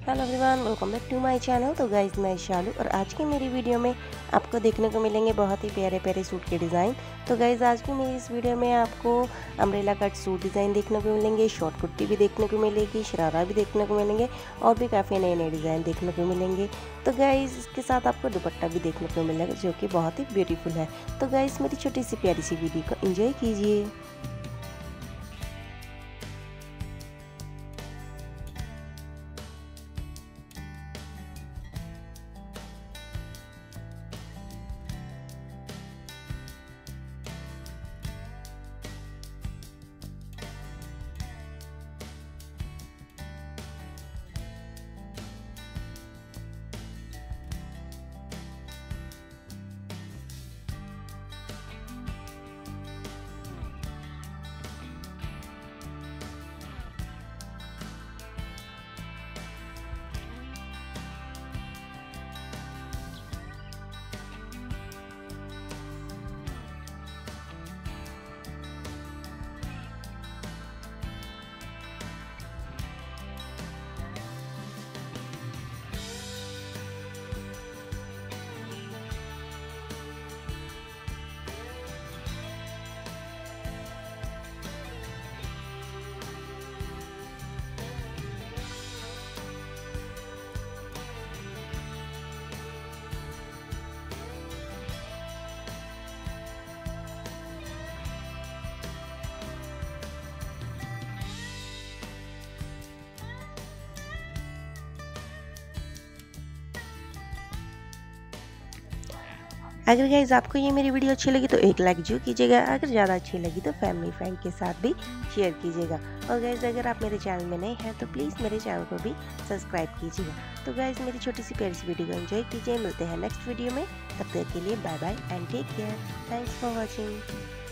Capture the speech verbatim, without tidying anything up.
Hello everyone, welcome back to my channel. तो guys मैं शालू और आज की मेरी वीडियो में आपको देखने को मिलेंगे बहुत ही प्यारे प्यारे सूट के डिज़ाइन। तो गाइज आज की मेरी इस वीडियो में आपको अम्ब्रेला कट सूट डिज़ाइन देखने को मिलेंगे, शॉर्ट कुर्ती भी देखने को मिलेगी, शरारा भी देखने को मिलेंगे और भी काफ़ी नए नए डिज़ाइन देखने को मिलेंगे। तो गाइज इसके साथ आपको दुपट्टा भी देखने को मिलेगा जो कि बहुत ही ब्यूटीफुल है। तो गाइज मेरी छोटी सी प्यारी सी वीडियो को एंजॉय कीजिए। अगर गाइज आपको ये मेरी वीडियो अच्छी लगी तो एक लाइक जरूर कीजिएगा। अगर ज़्यादा अच्छी लगी तो फैमिली फ्रेंड के साथ भी शेयर कीजिएगा। और गाइज अगर आप मेरे चैनल में नए हैं तो प्लीज़ मेरे चैनल को भी सब्सक्राइब कीजिएगा। तो गाइज मेरी छोटी सी प्यारी सी वीडियो को एंजॉय कीजिए। मिलते हैं नेक्स्ट वीडियो में, तब तक के लिए bye bye and take care. Thanks for watching.